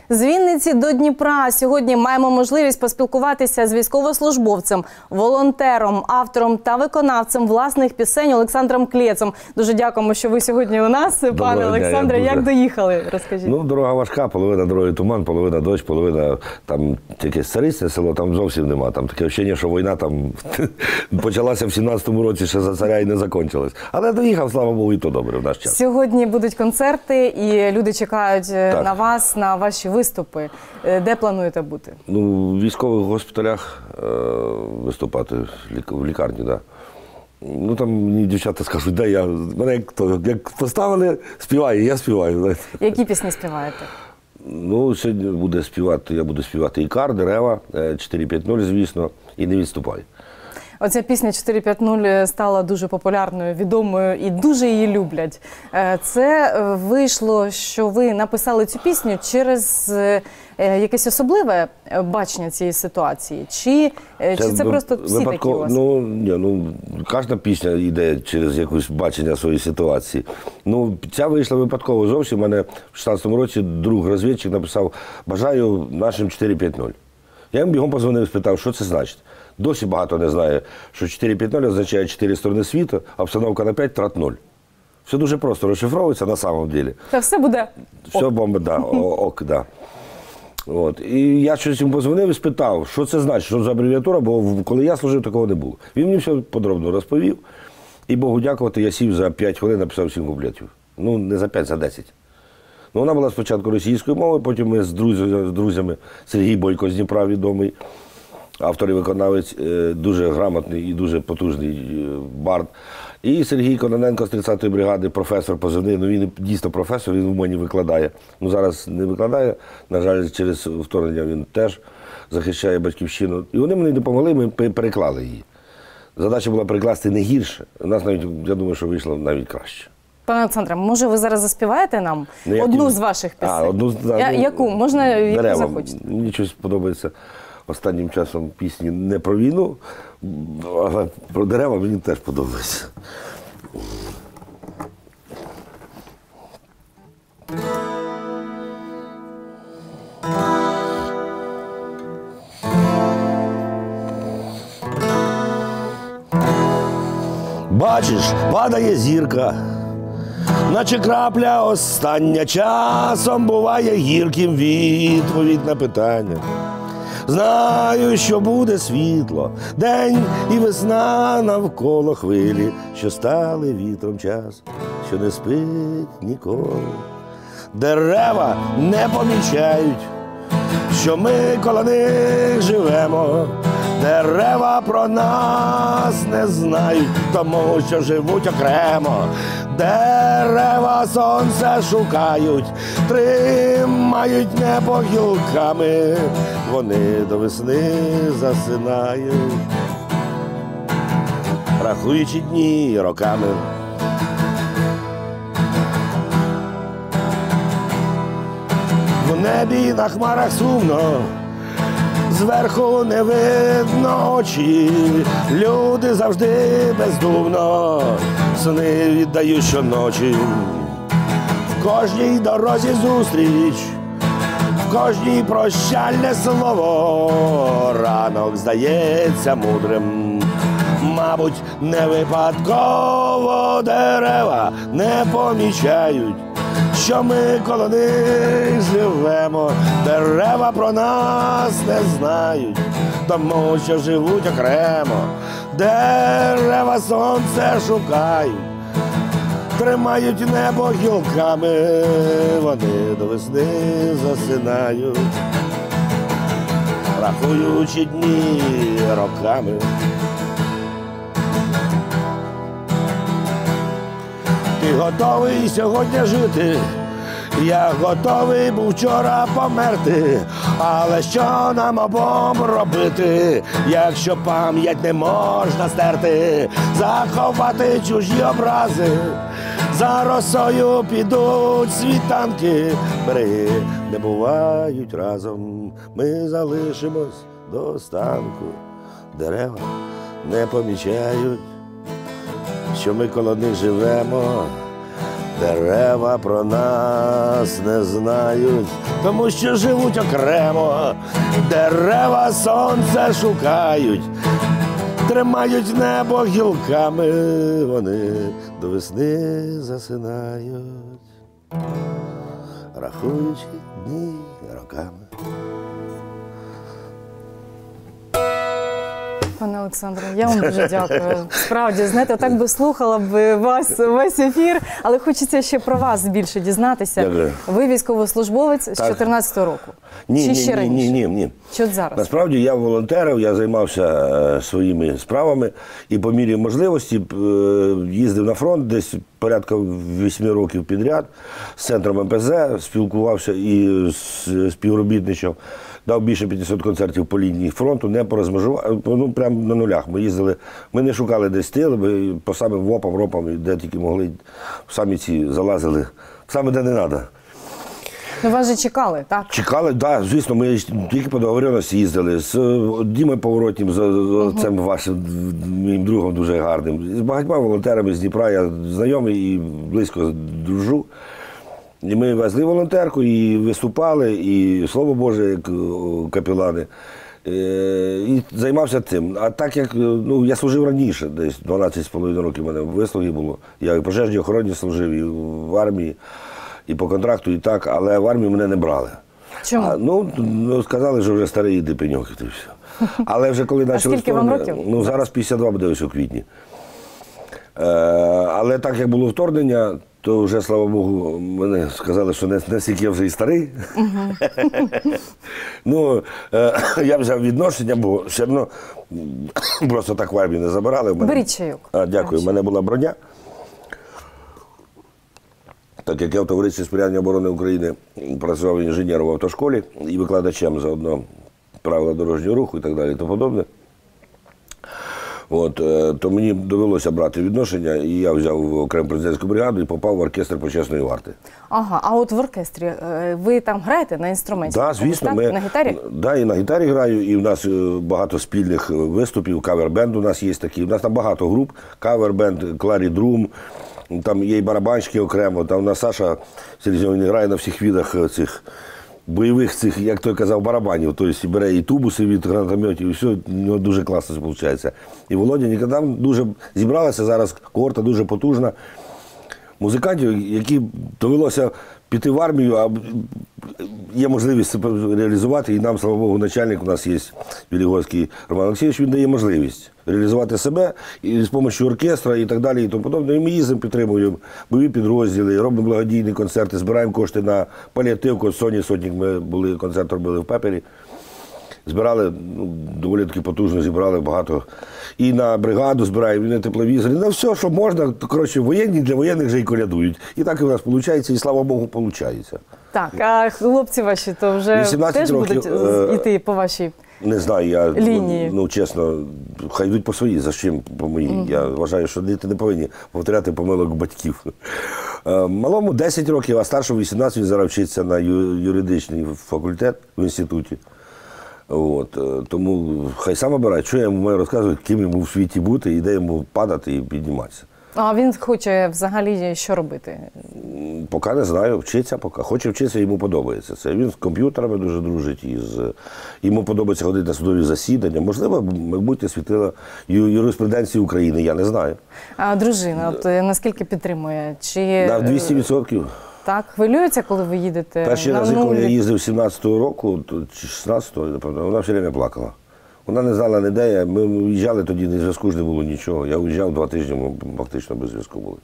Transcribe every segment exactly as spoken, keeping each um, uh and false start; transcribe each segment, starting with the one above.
З Вінниці до Дніпра сьогодні маємо можливість поспілкуватися з військовослужбовцем, волонтером, автором та виконавцем власних пісень Олександром Клєцом. Дуже дякуємо, що ви сьогодні у нас, Доброго пане дня, Олександре. дуже... Як доїхали? Розкажіть. Ну, дорога важка, половина дороги туман, половина дощ, половина там якесь царицьне село, там зовсім нема. Там таке вчення, що війна там почалася в сімнадцятому році, ще за царя і не закінчилась. Але доїхав, слава Богу, і то добре в наш час. Сьогодні будуть концерти, і люди чекають так. на вас, на ваші виступи. Де плануєте бути? Ну, в військових госпіталях е виступати, в лікарні, так. Да. Ну, там мені дівчата скажуть, да, я, мене як, то, як поставили, співаю, я співаю. Знаєте. Які пісні співаєте? Ну, сьогодні буде співати, я буду співати «Ікар», «Дерева», чотири п'ять нуль, звісно, і «Не відступай». Оця пісня чотири п'ять нуль стала дуже популярною, відомою і дуже її люблять. Це вийшло, що ви написали цю пісню через якесь особливе бачення цієї ситуації? Чи це, чи це просто всі випадково, такі у вас? Ну, ні, ну, кожна пісня йде через якесь бачення своєї ситуації. Ну, ця вийшла випадково зовсім. У мене в шістнадцятому році друг розвідчик написав «Бажаю нашим чотири п'ять нуль». Я їм бігом позвонив і спитав, що це значить. Досі багато не знає, що чотири п'ять нуль означає чотири сторони світу, а обстановка на п'ять – трат нуль. Все дуже просто розшифровується на самом деле. Це все буде ок. Все бомба, да, ок, да. От. І я щось йому позвонив і спитав, що це значить, що за абревіатура, бо коли я служив, такого не було. Він мені все подробно розповів. І Богу дякувати, я сів за п'ять хвилин, написав сім куплетів. Ну, не за п'ять, за десять. Ну, вона була спочатку російською мовою, потім ми з друзями, з друзями Сергій Бойко з Дніпра, відомий автор і виконавець, дуже грамотний і дуже потужний бард. І Сергій Кононенко з тридцятої бригади, професор позивний, ну він дійсно професор, він в мені викладає. Ну зараз не викладає, на жаль, через вторгнення він теж захищає батьківщину. І вони мені допомогли, ми переклали її. Задача була перекласти не гірше. У нас навіть, я думаю, що вийшло навіть краще. Пане Олександре, може ви зараз заспіваєте нам ну, одну з ваших пісень? А, одну, да, Я, ну, яку? Можна, яку дерева. захочете? Мені щось подобається останнім часом пісні не про війну, але про дерева мені теж подобається. Бачиш, падає зірка, наче крапля остання, часом буває гірким відповідь на питання. Знаю, що буде світло, день і весна навколо хвилі, що стали вітром час, що не спить ніколи. Дерева не помічають, що ми коло них живемо. Дерева про нас не знають, тому що живуть окремо. Дерева сонце шукають, тримають небо гілками. Вони до весни засинають, рахуючи дні роками. В небі на хмарах сумно, зверху не видно очі, люди завжди бездумно сни віддають щоночі. В кожній дорозі зустріч, в кожній прощальне слово, ранок здається мудрим. Мабуть, не випадково дерева не помічають, що ми коло них живемо. Дерева про нас не знають, тому що живуть окремо. Дерева сонце шукають, тримають небо гілками. Вони до весни засинають, рахуючи дні роками. Ти готовий сьогодні жити, я готовий був вчора померти. Але що нам обом робити, якщо пам'ять не можна стерти? Заховати чужі образи, за росою підуть світанки. Береги не бувають разом, ми залишимось до останку. Дерева не помічають, що ми коло них живемо. дерева про нас не знають, тому що живуть окремо, дерева сонце шукають, тримають небо гілками, вони до весни засинають, рахуючи дні роками. Пане Олександре, я вам дуже дякую. Справді, знаєте, так би слухала б вас весь ефір, але хочеться ще про вас більше дізнатися. Дякую. Ви військовослужбовець з Так. чотирнадцятого року? Ні, Чи ні, ще ні, раніше? ні, ні, ні. Чи от зараз? Насправді я волонтерив, я займався е, своїми справами і по мірі можливості е, їздив на фронт десь порядка вісьми років підряд з центром ем пе зет, спілкувався і з співробітничав. Дав більше п'ятисот концертів по лінії фронту, не по розмежуванню, ну прямо на нулях. Ми їздили, ми не шукали десь тил, ми по самим вопам, ропам, де тільки могли, самі ці залазили, саме де не треба. Ну, вас же чекали, так? Чекали, так, да, звісно, ми тільки по договоренності їздили. З Дімою Поворотнім, з uh-huh. цим вашим моїм другом дуже гарним. З багатьма волонтерами з Дніпра я знайомий і близько дружу. І ми везли волонтерку, і виступали, і слово Боже, як капелани. І займався цим. А так як ну, я служив раніше, десь дванадцять з половиною років у мене вислуги було. Я і в пожежній охороні служив, і в армії, і по контракту, і так, але в армію мене не брали. Чому? А, ну, ну, сказали, що вже старий іди пеньок, і все. Але вже коли почали скільки вам років? Ну, зараз п'ятдесят два буде ось у квітні. Е, але так як було вторгнення, то вже, слава Богу, мене сказали, що не, не стільки я вже і старий. Uh-huh. ну, е, я взяв відношення, бо все одно просто так в армії не забирали. Мене... Беріть чайок. А, дякую, у мене була броня. Так як я в товаристві сприяння оборони України працював інженером в автошколі і викладачем заодно правила дорожнього руху і так далі і тому подобне. От, то мені довелося брати відношення, і я взяв окрему президентську бригаду і попав в оркестр почесної варти. Ага, а от в оркестрі ви там граєте на інструменті? Так, да, звісно. Так? Ми, на гітарі? Да, і на гітарі граю, і в нас багато спільних виступів, кавер-бенд у нас є такий. У нас там багато груп, кавер-бенд, Кларі Друм, там є і барабанщики окремо, там у нас Саша Селезньов грає на всіх видах цих бойових цих, як той казав, барабанів, тобто бере і тубуси від гранатометів, і все, у нього дуже класно виходить. І Володя ніколи там дуже зібралася зараз, когорта дуже потужна. Музикантів, які довелося піти в армію, а є можливість це реалізувати, і нам, слава Богу, начальник у нас є, Білігорський Роман Олексійович, він дає можливість реалізувати себе і з допомогою оркестра і так далі, і тому подобне. І ми їздимо, підтримуємо бойові підрозділи, робимо благодійні концерти, збираємо кошти на паліативку. От Соні Сотник ми були, концерт робили в Пепері. Збирали, ну, доволі таки потужно зібрали багато. І на бригаду збираємо, і на тепловізор, і на все, що можна. Коротше, воєнні для воєнних вже й колядують. І так і у нас виходить, і слава Богу, виходить. Так, а хлопці ваші то вже теж років, будуть йти по вашій не знаю, я, лінії? Ну, чесно, хай йдуть по своїй, за чим по моїй. Mm-hmm. Я вважаю, що діти не повинні повторяти помилок батьків. Малому десять років, а старшому вісімнадцять, він зараз вчиться на юридичний факультет в інституті. От, тому хай сам обирає, що я йому маю розказувати, ким йому в світі бути, і де йому падати і підніматися. А він хоче взагалі що робити? Поки не знаю, вчиться поки. Хоче вчитися, йому подобається це. Він з комп'ютерами дуже дружить, і з... йому подобається ходити на судові засідання. Можливо, майбутнє світило юриспруденції України, я не знаю. А дружина, от наскільки підтримує? Чи... На двісті відсотків. Так, хвилюється, коли ви їдете? Перший на раз, нулі? коли я їздив сімнадцятого року, чи шістнадцятого, вона все время плакала. Вона не знала ніде, я. Ми уїжджали тоді, ні зв'язку ж не було нічого. Я уїжджав два тижні, ми фактично без зв'язку були.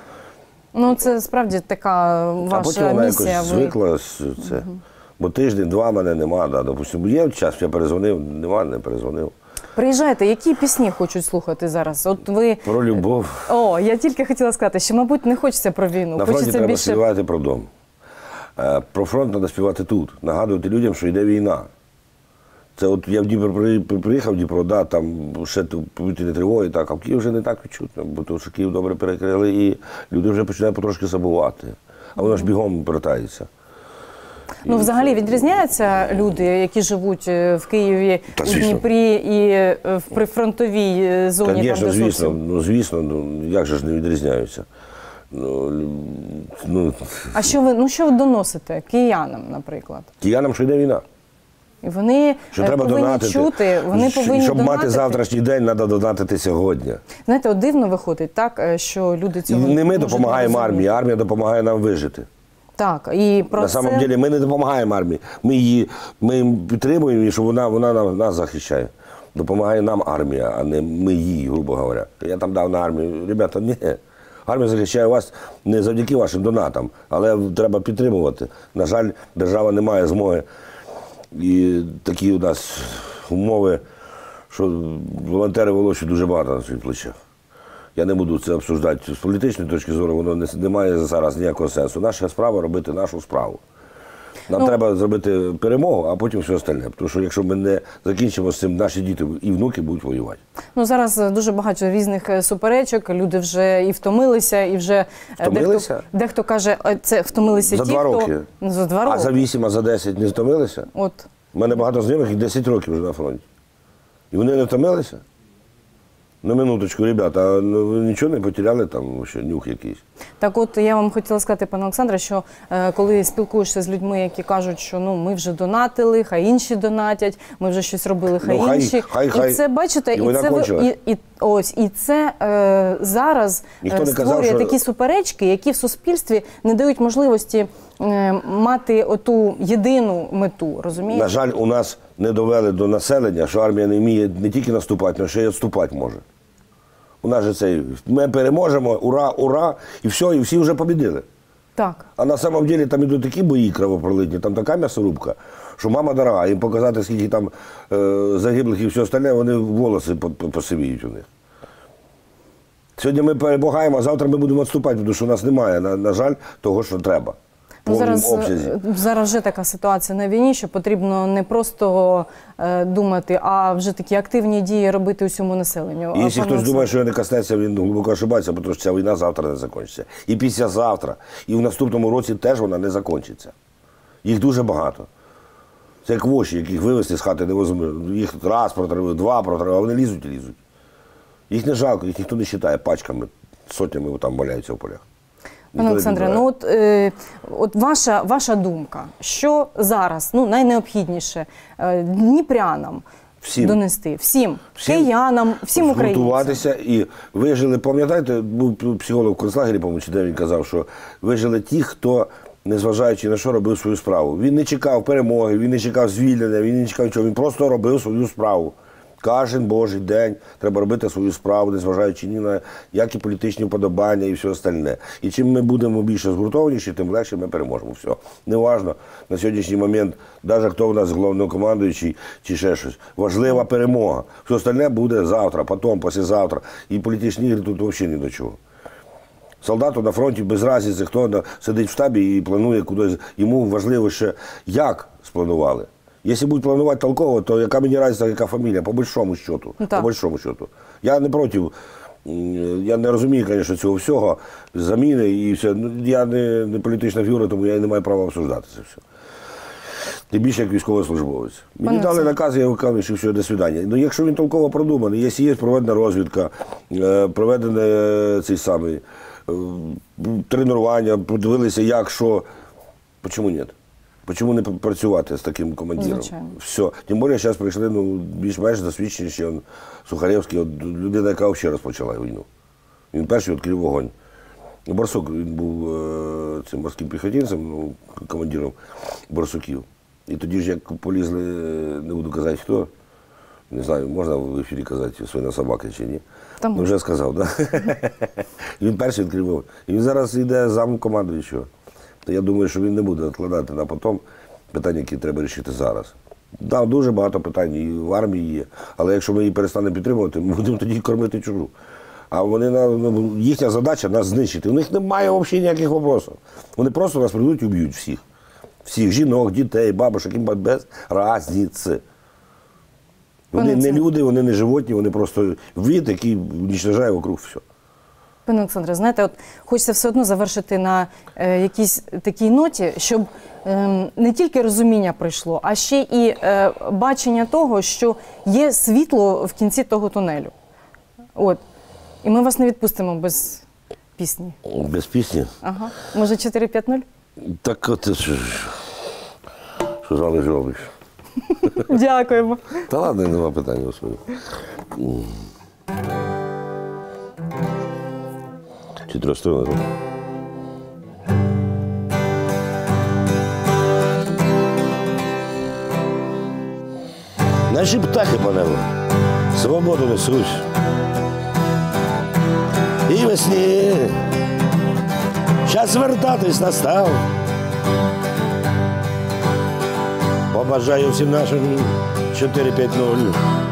Ну, це справді така ваша місія. А потім вона місія, якось ви... звикла з це. Угу. Бо тиждень-два мене нема, да. Допустимо, є час, я перезвонив, нема, не перезвонив. Приїжджайте, які пісні хочуть слухати зараз? От ви... Про любов. О, я тільки хотіла сказати, що, мабуть, не хочеться про війну. На фронті хочеться треба більше... співати про дом. Про фронт треба співати тут, нагадувати людям, що йде війна. Це от я в Дніпро приїхав, в Дніпро, да, там ще повітряні тривоги, так, а в Київ вже не так відчутно, бо тому що Київ добре перекрили, і люди вже починають потрошки забувати. А воно ж бігом повертається. Ну, взагалі, відрізняються люди, які живуть в Києві, Та, у Дніпрі і в прифронтовій зоні? Звісно, там, де звісно, зовсім... ну, звісно, ну, як же ж не відрізняються. Ну, ну, А що ви, ну, що ви доносите киянам, наприклад? киянам, що йде війна. І вони Що е, треба повинні донатити. чути, вони Щоб повинні Щоб донатити. мати завтрашній день, треба донатити сьогодні. Знаєте, от дивно виходить, так, е, що люди І цього не ми можуть допомагаємо не армії, розуміти. армія допомагає нам вижити. Так, і про На це... самом деле ми не допомагаємо армії. Ми її ми їм підтримуємо, і що вона, вона нам- нас захищає. Допомагає нам армія, а не ми їй, грубо говоря. Я там дав на армію. Ребята, ні. Армія захищає вас не завдяки вашим донатам, але треба підтримувати. На жаль, держава не має змоги. І такі у нас умови, що волонтери волочать дуже багато на своїх плечах. Я не буду це обсуждати з політичної точки зору, воно не, не має зараз ніякого сенсу. Наша справа робити нашу справу. Нам Ну, треба зробити перемогу, а потім все остальне. Тому що якщо ми не закінчимо з цим, наші діти і внуки будуть воювати. Ну, зараз е, дуже багато різних е, суперечок, люди вже і втомилися, і вже е, Втомилися? Дехто, дехто каже, е, це втомилися За ті, два хто... роки. Ну, за два роки. А за вісім, а за десять не втомилися? От. У мене багато знайомих, і десять років вже на фронті. І вони не втомилися? На минуточку, ребята, а ну, ви нічого не потеряли там, ще нюх якийсь? Так от, я вам хотіла сказати, пане Олександре, що е, коли спілкуєшся з людьми, які кажуть, що ну, ми вже донатили, хай інші донатять, ми вже щось робили, хай, Ну, хай- інші. хай- хай. І це, бачите, І і війна це, ви- кончилась. і, і, ось, і це е, зараз Ніхто е, не казав, створює що- такі суперечки, які в суспільстві не дають можливості е, мати оту єдину мету, розумієте? На жаль, у нас не довели до населення, що армія не вміє не тільки наступати, але ще й відступати може. У нас же цей, ми переможемо, ура, ура, і все, і всі вже побідили. Так. А на самом деле там ідуть такі бої кровопролитні, там така м'ясорубка, що мама дорога, їм показати, скільки там е, загиблих і все остальне, вони волоси по- по- посивіють у них. Сьогодні ми перемагаємо, а завтра ми будемо відступати, тому що у нас немає, на, на жаль, того, що треба. В Ну, повному зараз, обсязі. е, зараз вже така ситуація на війні, що потрібно не просто е, думати, а вже такі активні дії робити усьому населенню. І якщо Пане хтось думає, Олександре, що його не коснеться, він глибоко ошибається, тому що ця війна завтра не закінчиться. І післязавтра, і в наступному році теж вона не закінчиться. Їх дуже багато. Це як воші, яких вивезти з хати невозможно. Їх раз протравили, два протравили, а вони лізуть і лізуть. Їх не жалко, їх ніхто не вважає пачками, сотнями там валяються в полях. Пане Ніхто не Олександре, підбирає. ну от, е, от ваша, ваша думка, що зараз ну, найнеобхідніше е, дніпрянам Всім. донести? Всім, Всім киянам, всім українцям. Згуртуватися і вижили, пам'ятаєте, був психолог в концлагері, по-моєму, чи де він казав, що вижили ті, хто, незважаючи на що, робив свою справу. Він не чекав перемоги, він не чекав звільнення, він не чекав нічого, він просто робив свою справу. Кожен божий день треба робити свою справу, незважаючи ні на які політичні вподобання і все остальне. І чим ми будемо більше згуртованіші, тим легше ми переможемо. Все. Неважно на сьогоднішній момент, навіть хто у нас головнокомандуючий чи ще щось. Важлива перемога. Все остальне буде завтра, потім, післязавтра. І політичні ігри тут взагалі ні до чого. Солдату на фронті без разниці, хто на- сидить в штабі і планує кудись. Йому важливо ще, як спланували. Якщо будуть планувати толково, то яка мені різниця, яка фамілія, по большому счету. Ну, так. По большому счету. Я не проти, м, я не розумію, звісно, цього всього, заміни і все. Ну, я не, не політична фігура, тому я не маю права обсуждати це все. Тим більше як військовослужбовець. Мені Пане дали Олександре. наказ, я виконую, що все, до свидання. Ну, якщо він толково продуманий, якщо є проведена розвідка, е, проведене е, цей самий е, тренування, подивилися, як, що, чому ні? Чому не працювати з таким командиром? Звичайно. Все. Тим більше зараз прийшли ну, більш-менш досвідченіші. Он, Сухаревський, от, людина, яка взагалі розпочала війну. Він перший відкрив вогонь. Барсук, він був е, цим морським піхотинцем, ну, командиром Барсуків. І тоді ж, як полізли, не буду казати хто, не знаю, можна в ефірі казати, свина собака чи ні. Там Ну, вже сказав, так? Да? Він перший відкрив вогонь. І він зараз йде зам командуючого. То я думаю, що він не буде відкладати на потім питання, які треба вирішити зараз. Так, дуже багато питань і в армії є. Але якщо ми її перестанемо підтримувати, ми будемо тоді кормити чужу. А вони, ну, їхня задача нас знищити. У них немає взагалі ніяких питань. Вони просто нас прийдуть і вб'ють всіх. Всіх жінок, дітей, бабушок, їм без разниці. Вони Пане не Олександре. люди, вони не животні, вони просто вид, який уничтожає вокруг все. Пане Олександре, знаєте, от хочеться все одно завершити на е, якійсь такій ноті, щоб е, не тільки розуміння прийшло, а ще і е, бачення того, що є світло в кінці того тунелю. От. І ми вас не відпустимо без пісні? Без пісні? Ага. Може, чотири п'ять нуль? Так от, що, що жалиш робиш? Дякуємо. Та ладно, нема питань, господи. Чотиристоронка. Наші птахи по небу свободу несуть. І весні час вертатись настав. Побажаю всім нашим чотири п'ять нуль.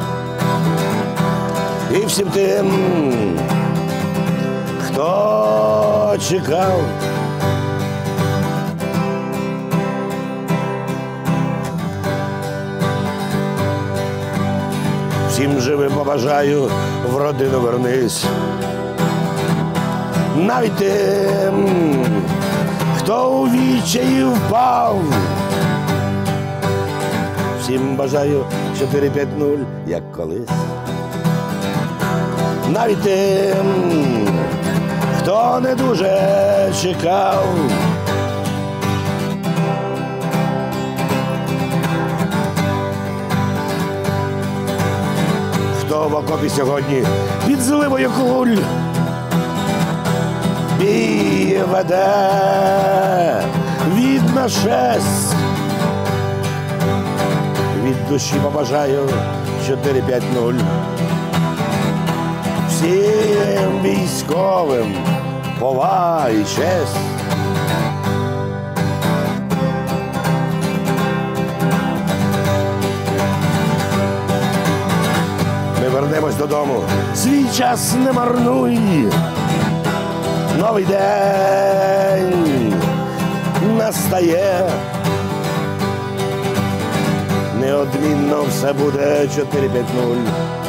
І всім тим, хто чекав. Всім живим побажаю, в родину вернись. Навіть тим, хто у відчаї впав. Всім бажаю чотири п'ять нуль, як колись. Навіть тим, хто не дуже чекав. Хто в окопі сьогодні під зливою куль бій веде від нашесть. Від душі побажаю чотири п'ять нуль. Всім військовим повага і честь. Ми вернемось додому, свій час не марнуй. Новий день настає. Неодмінно все буде чотири п'ять нуль.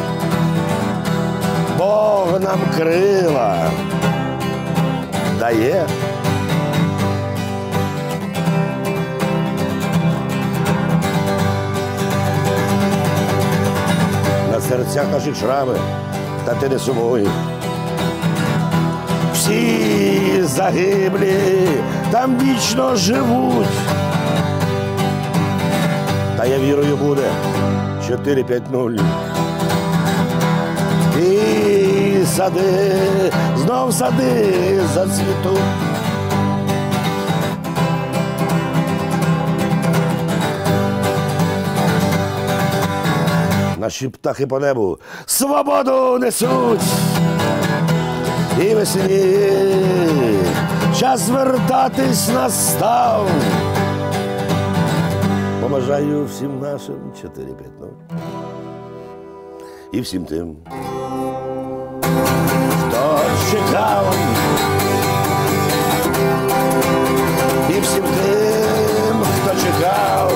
Бог нам крила дає. На серцях наших шрами, та ти не сумуй. Всі загиблі там вічно живуть. Та я вірую, буде чотири п'ять нуль. І сади, знов сади зацвітуть. Наші птахи по небу свободу несуть. І весні час вертатись настав. Побажаю всім нашим чотири п'ять нуль. І всім тим, хто чекав. І всім тим, хто чекав.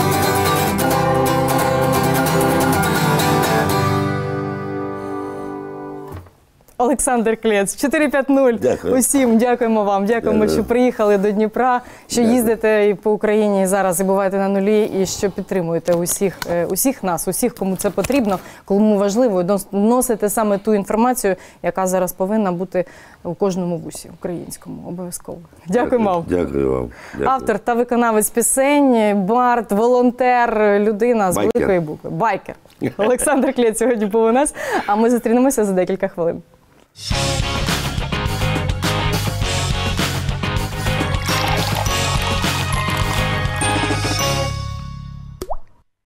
Олександр Клєц, чотири п'ять нуль. Дякую. Усім дякуємо вам. Дякуємо, Дякую. що приїхали до Дніпра, що Дякую. їздите і по Україні і зараз і буваєте на нулі, і що підтримуєте усіх, е, усіх нас, усіх, кому це потрібно, кому важливо, і дон- носите саме ту інформацію, яка зараз повинна бути у кожному вусі українському, обов'язково. Дякуємо вам. Дякую вам. Дякую. Автор та виконавець пісень, бард, волонтер, людина з Байкер. великої букви. Байкер. Олександр Клєц сьогодні був у нас, а ми зустрінемося за декілька хвилин.